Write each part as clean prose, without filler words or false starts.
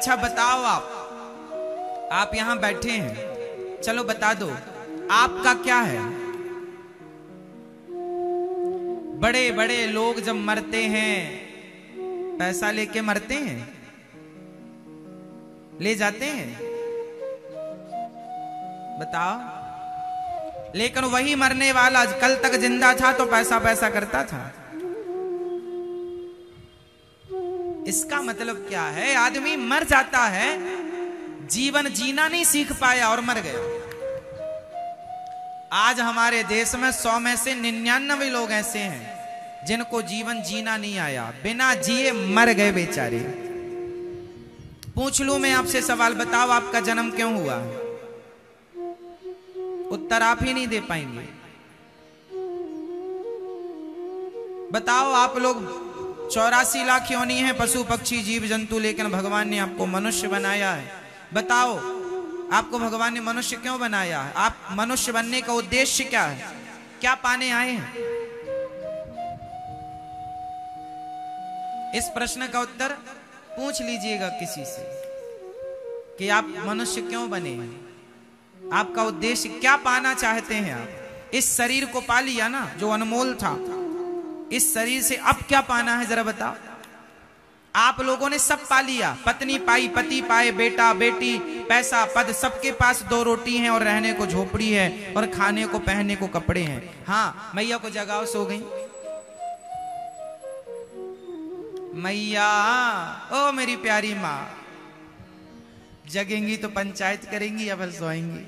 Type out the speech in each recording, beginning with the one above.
अच्छा बताओ, आप यहां बैठे हैं, चलो बता दो आपका क्या है। बड़े बड़े लोग जब मरते हैं पैसा लेके मरते हैं, ले जाते हैं, बताओ। लेकिन वही मरने वाला कल तक जिंदा था तो पैसा पैसा करता था। इसका मतलब क्या है? आदमी मर जाता है, जीवन जीना नहीं सीख पाया और मर गया। आज हमारे देश में 100 में से 99 लोग ऐसे हैं जिनको जीवन जीना नहीं आया, बिना जिए मर गए बेचारे। पूछ लूं मैं आपसे सवाल, बताओ आपका जन्म क्यों हुआ? उत्तर आप ही नहीं दे पाएंगे। बताओ, आप लोग 84 लाख योनि हैं, पशु पक्षी जीव जंतु, लेकिन भगवान ने आपको मनुष्य बनाया है। बताओ आपको भगवान ने मनुष्य क्यों बनाया है? आप मनुष्य बनने का उद्देश्य क्या है? क्या पाने आए हैं? इस प्रश्न का उत्तर पूछ लीजिएगा किसी से कि आप मनुष्य क्यों बने हैं, आपका उद्देश्य क्या पाना चाहते हैं आप? इस शरीर को पा लिया ना जो अनमोल था, इस शरीर से अब क्या पाना है जरा बताओ। आप लोगों ने सब पा लिया, पत्नी पाई, पति पाए, बेटा बेटी, पैसा पद, सबके पास 2 रोटी हैं और रहने को झोपड़ी है और खाने को पहनने को कपड़े हैं। हाँ, मैया को जगाओ, सो गई मैया। ओ मेरी प्यारी माँ, जगेंगी तो पंचायत करेंगी या फिर सोएंगी?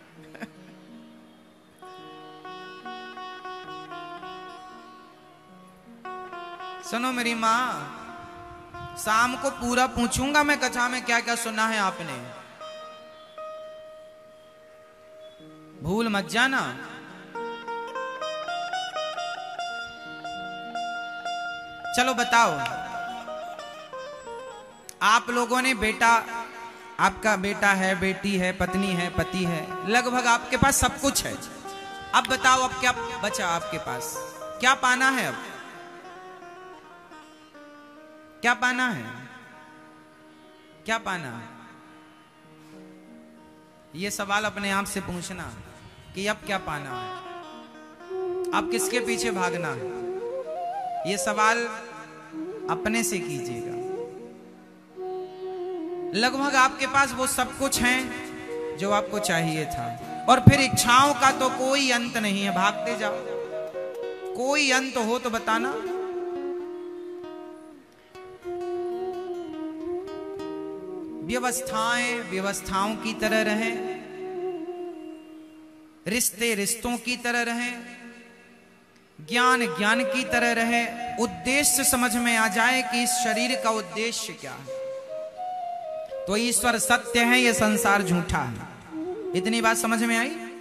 सुनो मेरी माँ, शाम को पूरा पूछूंगा मैं कथा में क्या क्या सुना है आपने, भूल मत जाना। चलो बताओ, आप लोगों ने बेटा, आपका बेटा है, बेटी है, पत्नी है, पति है, लगभग आपके पास सब कुछ है। अब बताओ अब क्या बचा आपके पास? क्या पाना है? अब क्या पाना है? क्या पाना है? ये सवाल अपने आप से पूछना कि अब क्या पाना है, अब किसके पीछे भागना है। ये सवाल अपने से कीजिएगा। लगभग आपके पास वो सब कुछ है जो आपको चाहिए था, और फिर इच्छाओं का तो कोई अंत नहीं है, भागते जाओ। कोई अंत हो तो बताना। व्यवस्थाएं व्यवस्थाओं की तरह रहें, रिश्ते रिश्तों की तरह रहें, ज्ञान ज्ञान की तरह रहे। उद्देश्य समझ में आ जाए कि इस शरीर का उद्देश्य क्या है, तो ईश्वर सत्य है, ये संसार झूठा है। इतनी बात समझ में आई?